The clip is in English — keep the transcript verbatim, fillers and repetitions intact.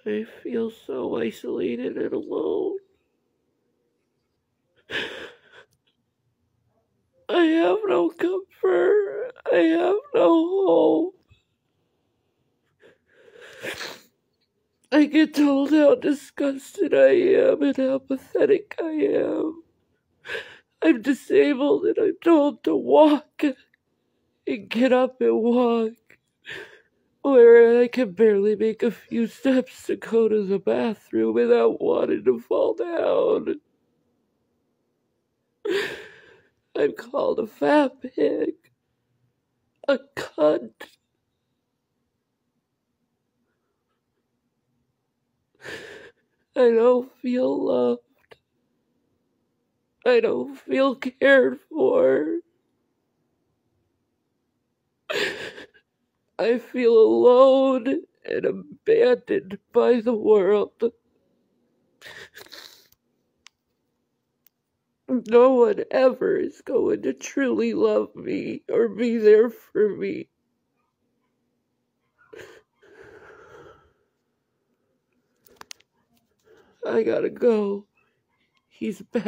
I feel so isolated and alone. I have no comfort. I have no hope. I get told how disgusted I am and how pathetic I am. I'm disabled and I'm told to walk and get up and walk, where I can barely make a few steps to go to the bathroom without wanting to fall down. I'm called a fat pig, a cunt. I don't feel loved. I don't feel cared for. I feel alone and abandoned by the world. No one ever is going to truly love me or be there for me. I gotta go. He's back.